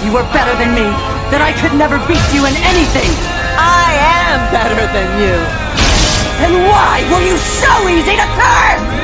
you were better than me, that I could never beat you in anything. I am better than you. And why were you so easy to curse?